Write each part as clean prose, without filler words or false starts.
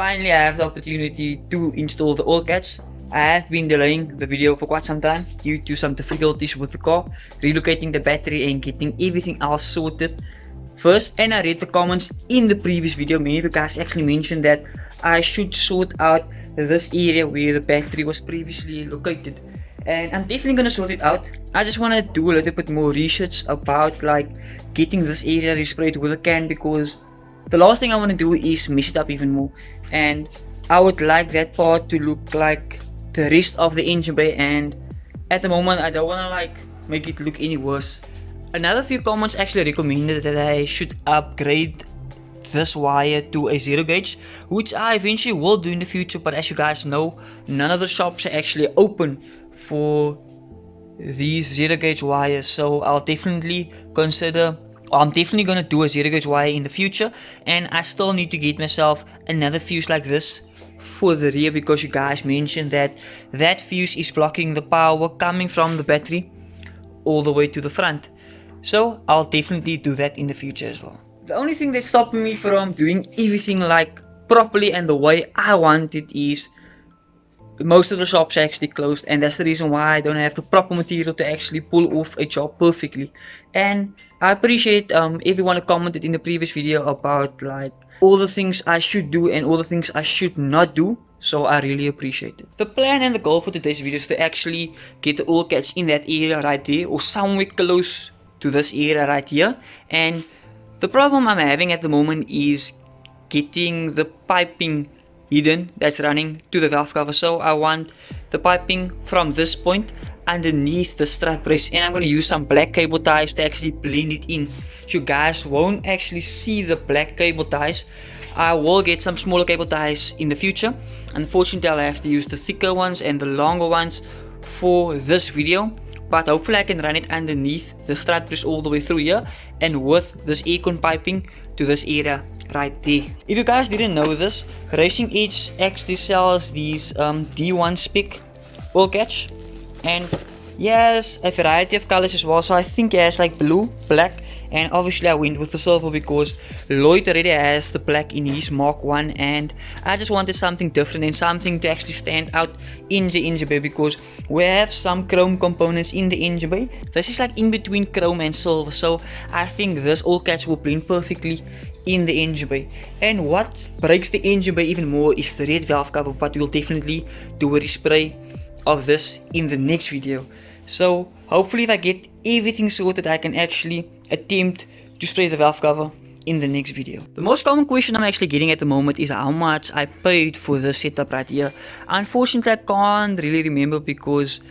finally I have the opportunity to install the oil catch. I have been delaying the video for quite some time due to some difficulties with the car, relocating the battery and getting everything else sorted first. And I read the comments in the previous video. Many of you guys actually mentioned that I should sort out this area where the battery was previously located, and I'm definitely gonna sort it out. I just want to do a little bit more research about like getting this area resprayed with a can, because the last thing I want to do is mess it up even more, and I would like that part to look like the rest of the engine bay, and at the moment I don't want to like make it look any worse. Another few comments actually recommended that I should upgrade this wire to a 0 gauge, which I eventually will do in the future, but as you guys know, none of the shops are actually open for these 0 gauge wires, so I'll definitely consider, I'm definitely gonna do a 0 gauge wire in the future. And I still need to get myself another fuse like this for the rear, because you guys mentioned that that fuse is blocking the power coming from the battery all the way to the front, so I'll definitely do that in the future as well. The only thing that's stopping me from doing everything like properly and the way I want it is most of the shops are actually closed, and that's the reason why I don't have the proper material to actually pull off a job perfectly. And I appreciate everyone who commented in the previous video about like all the things I should do and all the things I should not do, so I really appreciate it. The plan and the goal for today's video is to actually get the oil catch in that area right there, or somewhere close to this area right here. And the problem I'm having at the moment is getting the piping hidden that's running to the valve cover. So I want the piping from this point underneath the strut brace, and I'm going to use some black cable ties to actually blend it in, so you guys won't actually see the black cable ties. I will get some smaller cable ties in the future. Unfortunately, I'll have to use the thicker ones and the longer ones for this video, but hopefully I can run it underneath the strut brace all the way through here, and with this aircon piping to this area right there. If you guys didn't know this, Racing Edge actually sells these D1 spec oil catch, and yes, a variety of colors as well. So I think it has like blue, black, and obviously I went with the silver because Lloyd already has the black in his Mark 1, and I just wanted something different and something to actually stand out in the engine bay, because we have some chrome components in the engine bay. This is like in between chrome and silver, so I think this oil catch will blend perfectly in the engine bay. And what breaks the engine bay even more is the red valve cover, but we'll definitely do a respray of this in the next video. So hopefully if I get everything sorted, I can actually attempt to spray the valve cover in the next video. The most common question I'm actually getting at the moment is how much I paid for this setup right here. Unfortunately I can't really remember because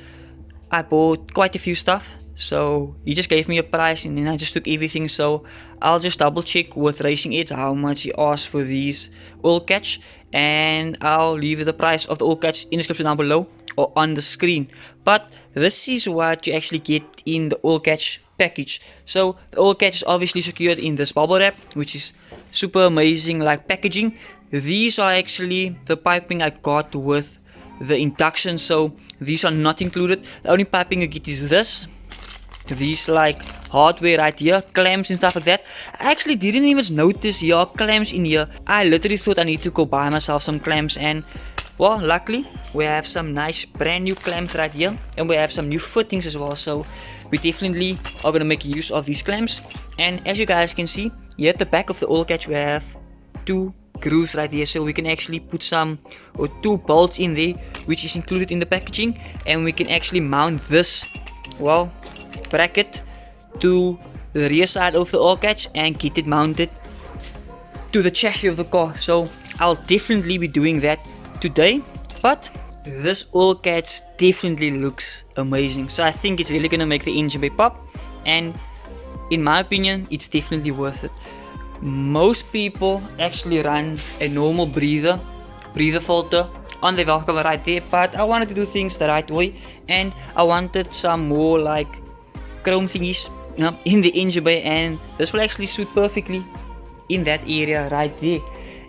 I bought quite a few stuff, so he just gave me a price and then I just took everything. So I'll just double check with Racing Edge how much he asked for these oil catch, and I'll leave the price of the oil catch in the description down below or on the screen. But this is what you actually get in the oil catch package. So the oil catch is obviously secured in this bubble wrap, which is super amazing like packaging. These are actually the piping I got with the induction, so these are not included. The only piping you get is this, these like hardware right here, clamps and stuff like that. I actually didn't even notice here are clamps in here. I literally thought I need to go buy myself some clamps, and well, luckily we have some nice brand new clamps right here, and we have some new fittings as well, so we definitely are going to make use of these clamps. And as you guys can see here at the back of the oil catch, we have two grooves right here, so we can actually put some or two bolts in there, which is included in the packaging, and we can actually mount this, well, bracket to the rear side of the oil catch and get it mounted to the chassis of the car. So I'll definitely be doing that today, but this oil catch definitely looks amazing, so I think it's really gonna make the engine bay pop, and in my opinion it's definitely worth it. Most people actually run a normal breather filter on the valve cover right there, but I wanted to do things the right way, and I wanted some more like chrome thingies in the engine bay, and this will actually suit perfectly in that area right there.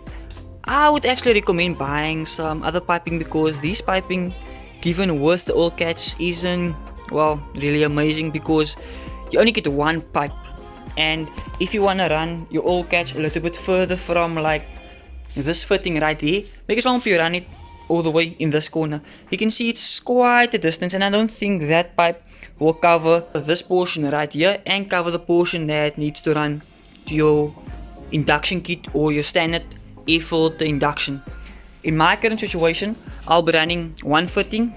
I would actually recommend buying some other piping, because this piping given with the oil catch isn't, well, really amazing, because you only get one pipe, and if you want to run your oil catch a little bit further from like this fitting right there. Make sure you run it all the way in this corner. You can see it's quite a distance, and I don't think that pipe will cover this portion right here and cover the portion that needs to run to your induction kit or your standard air filter induction. In my current situation, I'll be running one fitting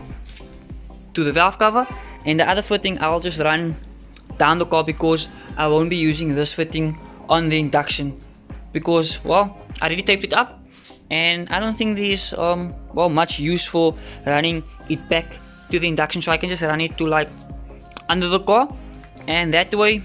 to the valve cover, and the other fitting I'll just run down the car, because I won't be using this fitting on the induction, because well, I already taped it up and I don't think there's well much use for running it back to the induction, so I can just run it to like under the car, and that way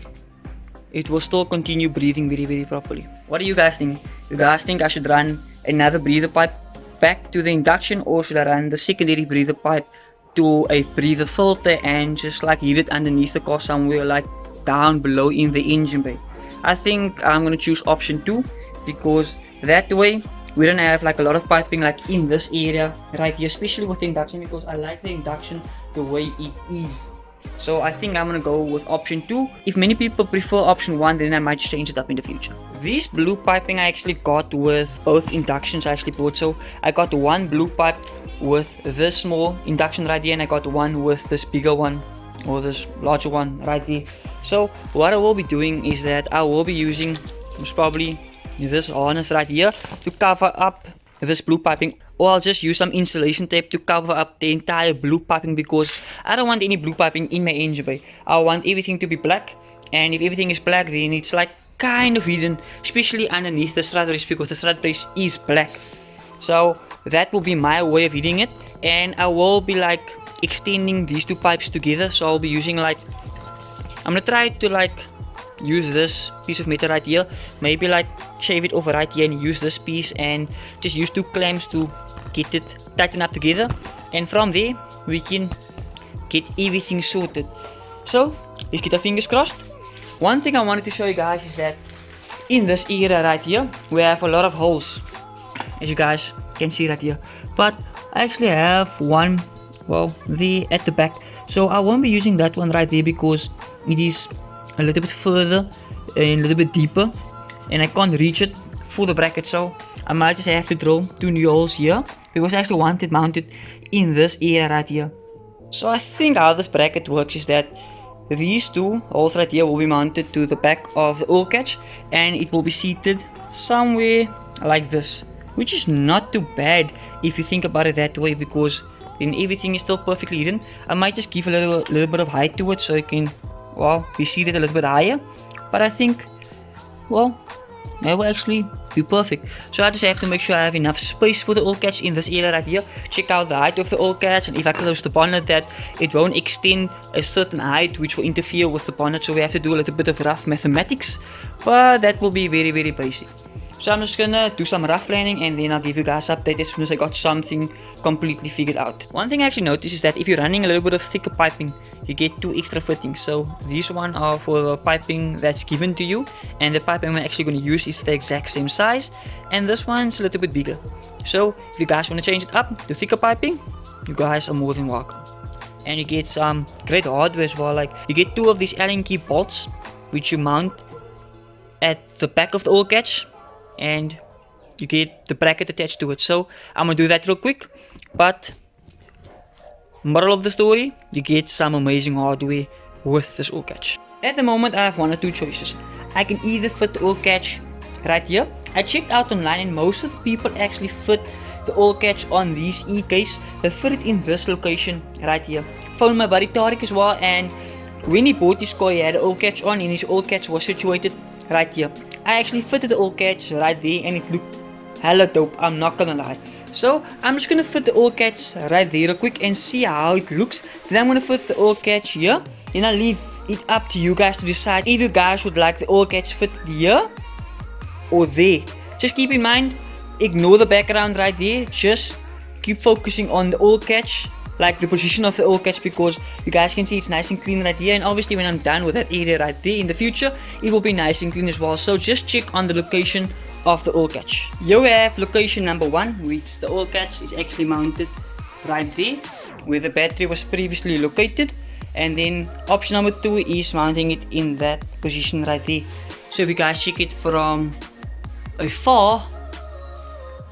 it will still continue breathing very properly. What do you guys think? You guys think I should run another breather pipe back to the induction, or should I run the secondary breather pipe to a breather filter and just like heat it underneath the car somewhere like down below in the engine bay? I think I'm gonna choose option 2, because that way we don't have like a lot of piping like in this area right here, especially with the induction, because I like the induction the way it is. So I think I'm gonna go with option 2. If many people prefer option 1, then I might change it up in the future. This blue piping I actually got with both inductions I actually bought. So I got one blue pipe with this small induction right here, and I got one with this bigger one, or this larger one right there. So what I will be doing is that I will be using most probably this harness right here to cover up this blue piping, or I'll just use some insulation tape to cover up the entire blue piping, because I don't want any blue piping in my engine bay. I want everything to be black, and if everything is black, then it's like kind of hidden, especially underneath the strut brace, because the strut brace is black. So that will be my way of hitting it, and I will be like extending these two pipes together. So I'll be using like, I'm gonna try to like use this piece of metal right here, maybe like shave it over right here and use this piece, and just use two clamps to get it tightened up together, and from there we can get everything sorted. So let's get our fingers crossed. One thing I wanted to show you guys is that in this area right here we have a lot of holes, as you guys can see right here, but I actually have one, well, there at the back. So I won't be using that one right there because it is a little bit further and a little bit deeper, and I can't reach it for the bracket. So I might just have to drill two new holes here, because I actually want it mounted in this area right here. So I think how this bracket works is that these two holes right here will be mounted to the back of the oil catch, and it will be seated somewhere like this, which is not too bad if you think about it that way, because then everything is still perfectly hidden. I might just give a little bit of height to it so it can, well, be seated a little bit higher, but I think, well, that will actually be perfect. So I just have to make sure I have enough space for the oil catch in this area right here. Check out the height of the oil catch, and if I close the bonnet, that it won't extend a certain height which will interfere with the bonnet. So we have to do a little bit of rough mathematics, but that will be very basic. So I'm just gonna do some rough planning, and then I'll give you guys an update as soon as I got something completely figured out. One thing I actually noticed is that if you're running a little bit of thicker piping, you get two extra fittings. So these one are for the piping that's given to you, and the piping I'm actually going to use is the exact same size, and this one's a little bit bigger. So if you guys want to change it up to thicker piping, you guys are more than welcome. And you get some great hardware as well. Like you get two of these Allen key bolts which you mount at the back of the oil catch, and you get the bracket attached to it. So I'm gonna do that real quick, but moral of the story, you get some amazing hardware with this oil catch. At the moment I have one or two choices. I can either fit the oil catch right here. I checked out online, and most of the people actually fit the oil catch on these E-case. They fit it in this location right here. Found my buddy Tariq as well, and when he bought his car he had an oil catch on, and his oil catch was situated right here. I actually fitted the oil catch right there, and it looked hella dope, I'm not gonna lie. So I'm just gonna fit the oil catch right there real quick and see how it looks. Then I'm gonna fit the oil catch here, then I'll leave it up to you guys to decide if you guys would like the oil catch fit here or there. Just keep in mind, ignore the background right there, just keep focusing on the oil catch, like the position of the oil catch, because you guys can see it's nice and clean right here, and obviously when I'm done with that area right there in the future, it will be nice and clean as well. So just check on the location of the oil catch. Here we have location number 1, which the oil catch is actually mounted right there where the battery was previously located, and then option number 2 is mounting it in that position right there. So if you guys check it from afar,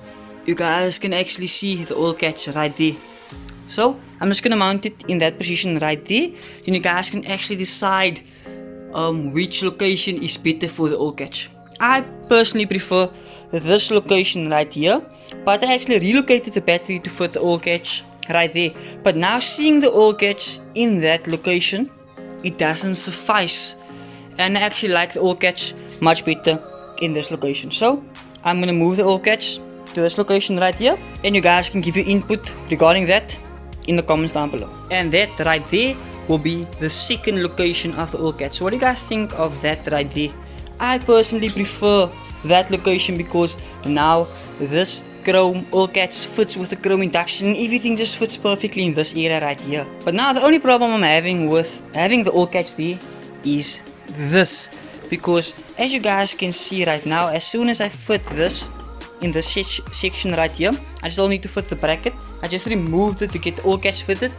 you guys can actually see the oil catch right there. So I'm just gonna mount it in that position right there. Then you guys can actually decide which location is better for the oil catch. I personally prefer this location right here, but I actually relocated the battery to fit the oil catch right there. But now seeing the oil catch in that location, it doesn't suffice, and I actually like the oil catch much better in this location. So I'm gonna move the oil catch to this location right here, and you guys can give your input regarding that in the comments down below. And that right there will be the second location of the oil catch. So what do you guys think of that right there? I personally prefer that location because now this chrome oil catch fits with the chrome induction. Everything just fits perfectly in this area right here. But now the only problem I'm having with having the oil catch there is this, because as you guys can see right now, as soon as I fit this in this section right here, I still need to fit the bracket. I just removed it to get the oil catch fitted.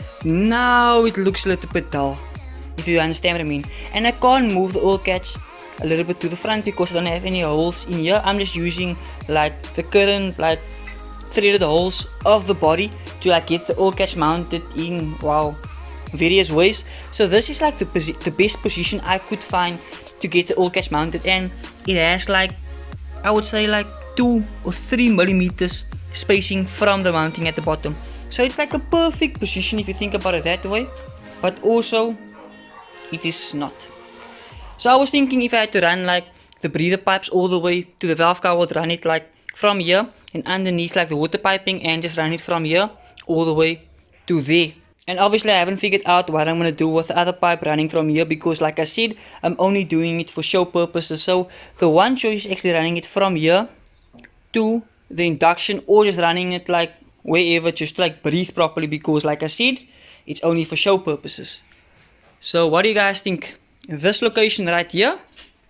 Now it looks a little bit dull, if you understand what I mean. And I can't move the oil catch a little bit to the front because I don't have any holes in here. I'm just using like the current like threaded holes of the body to like get the oil catch mounted in various ways. So this is like the best position I could find to get the oil catch mounted, and it has like, I would say like 2 or 3 millimeters spacing from the mounting at the bottom. So it's like a perfect position if you think about it that way, but also it is not. So I was thinking if I had to run like the breather pipes all the way to the valve cover, I would run it like from here and underneath like the water piping, and just run it from here all the way to there. And obviously I haven't figured out what I'm going to do with the other pipe running from here, because like I said, I'm only doing it for show purposes. So the one choice is actually running it from here to the induction, or just running it like wherever, just to like breathe properly, because like I said, it's only for show purposes. So what do you guys think? This location right here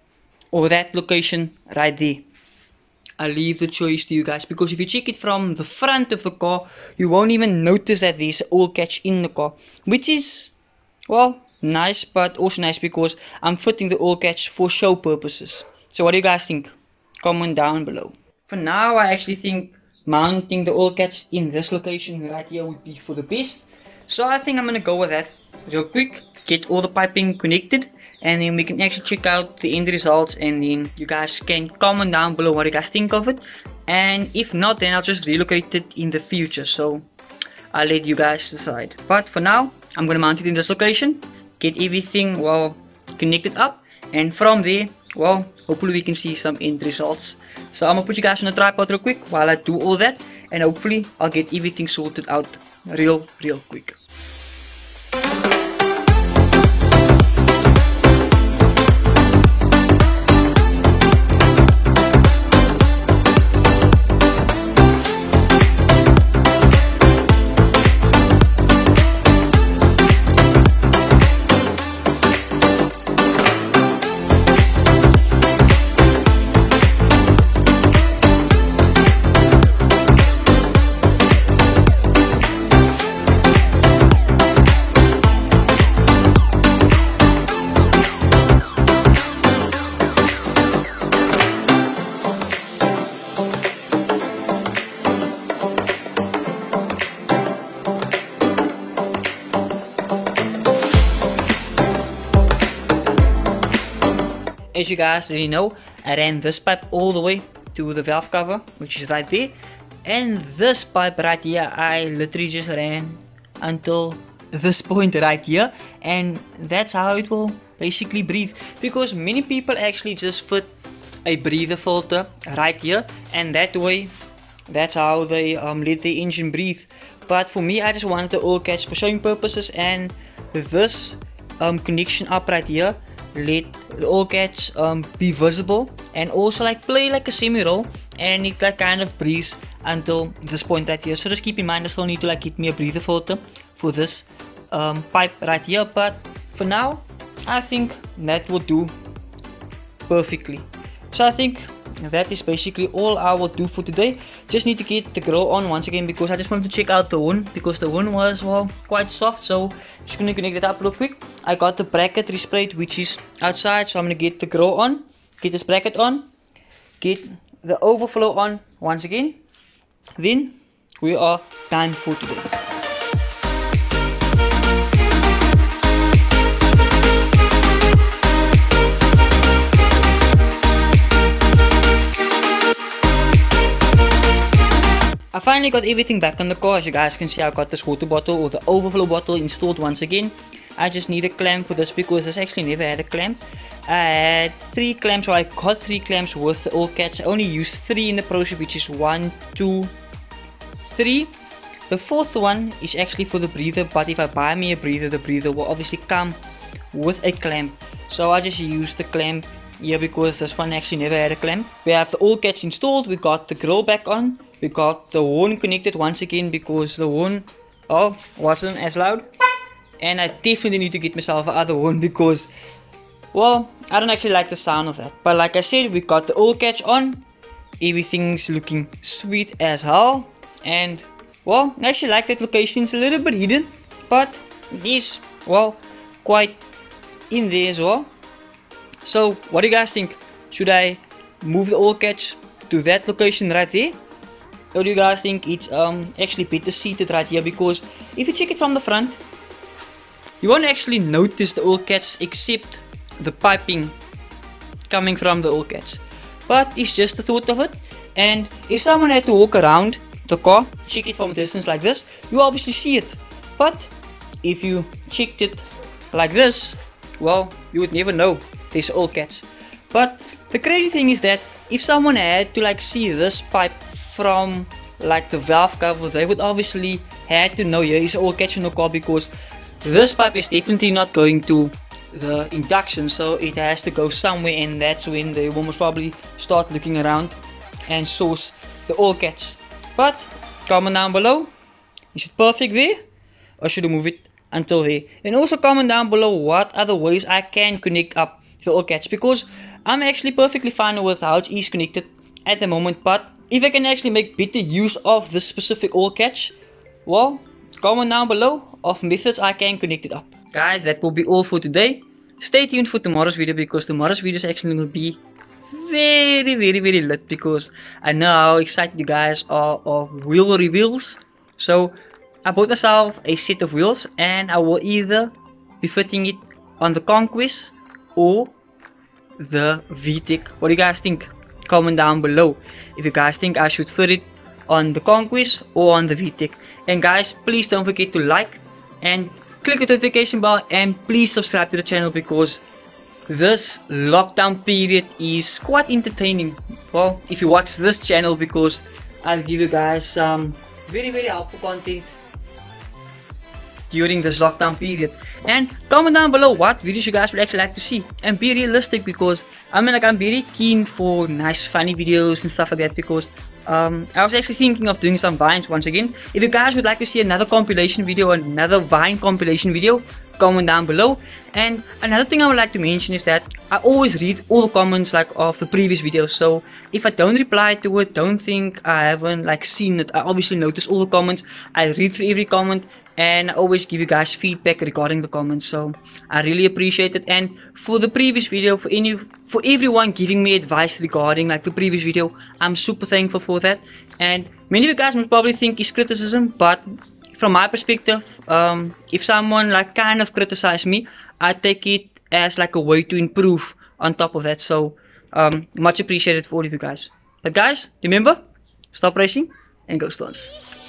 or that location right there? I leave the choice to you guys, because if you check it from the front of the car, you won't even notice that there's an oil catch in the car, which is, well, nice, but also nice because I'm fitting the oil catch for show purposes. So what do you guys think? Comment down below. For now, I actually think mounting the oil catch in this location right here would be for the best. So I think I'm gonna go with that real quick, get all the piping connected, and then we can actually check out the end results, and then you guys can comment down below what you guys think of it. And if not, then I'll just relocate it in the future, so I'll let you guys decide. But for now, I'm gonna mount it in this location, get everything connected up, and from there, hopefully we can see some end results. So I'm gonna put you guys on a tripod real quick while I do all that, and hopefully I'll get everything sorted out real quick. As you guys already know, I ran this pipe all the way to the valve cover, which is right there, and this pipe right here I literally just ran until this point right here, and that's how it will basically breathe, because many people actually just fit a breather filter right here, and that way that's how they let the engine breathe. But for me, I just wanted the oil catch for showing purposes, and this connection up right here let the oil catch be visible, and also like play like a semi-roll, and it like kind of breathes until this point right here. So just keep in mind I still need to like get me a breather filter for this pipe right here, but for now I think that will do perfectly. So I think that is basically all I will do for today. Just need to get the grill on once again, because I just wanted to check out the horn, because the horn was quite soft. So just gonna connect it up real quick. I got the bracket resprayed, which is outside, so I'm gonna get the grill on, get this bracket on, get the overflow on once again, then we are done for today. I finally got everything back on the car. As you guys can see, I got this water bottle or the overflow bottle installed once again. I just need a clamp for this because this actually never had a clamp. I had 3 clamps, or I got 3 clamps with the old catch. I only used 3 in the process, which is 1, 2, 3. The 4th one is actually for the breather, but if I buy me a breather, the breather will obviously come with a clamp. So I just used the clamp here because this one actually never had a clamp. We have the old catch installed, we got the grill back on, we got the horn connected once again because the horn wasn't as loud. And I definitely need to get myself another horn because, well, I don't actually like the sound of that. But like I said, we got the old catch on, everything's looking sweet as hell. And well, I actually like that location. It's a little bit hidden, but it is, well, quite in there as well. So what do you guys think? Should I move the old catch to that location right there, or do you guys think it's actually better seated right here? Because if you check it from the front, you won't actually notice the old catch except the piping coming from the old catch. But it's just the thought of it. And if someone had to walk around the car, check it from a distance like this, you obviously see it. But if you checked it like this, well, you would never know there's old catch. But the crazy thing is that if someone had to like see this pipe from like the valve cover, they would obviously had to know here is old catch in the car, because this pipe is definitely not going to the induction, so it has to go somewhere, and that's when they will most probably start looking around and source the old catch. But comment down below, is it perfect there, or should I move it until there? And also comment down below what other ways I can connect up the old catch, because I'm actually perfectly fine with how it is connected at the moment. But if I can actually make better use of this specific old catch, well, comment down below of methods I can connect it up. Guys, that will be all for today. Stay tuned for tomorrow's video, because tomorrow's video is actually going to be very lit, because I know how excited you guys are of wheel reveals. So I bought myself a set of wheels, and I will either be fitting it on the Conquest or the VTEC. What do you guys think? Comment down below if you guys think I should fit it on the Conquest or on the VTEC. And guys, please don't forget to like and click the notification bell, and please subscribe to the channel, because this lockdown period is quite entertaining. Well, if you watch this channel, because I'll give you guys some very helpful content during this lockdown period. And comment down below what videos you guys would actually like to see, and be realistic, because I mean, like, I'm very keen for nice funny videos and stuff like that, because I was actually thinking of doing some Vines once again. If you guys would like to see another compilation video, another Vine compilation video, comment down below. And another thing I would like to mention is that I always read all the comments like of the previous videos. So if I don't reply to it, don't think I haven't like seen it. I obviously notice all the comments. I read through every comment, and I always give you guys feedback regarding the comments. So I really appreciate it. And for the previous video, for everyone giving me advice regarding like the previous video, I'm super thankful for that. And many of you guys must probably think it's criticism, but from my perspective, if someone like kind of criticize me, I take it as like a way to improve on top of that. So much appreciated for all of you guys. But guys, remember, stop racing and go Stones.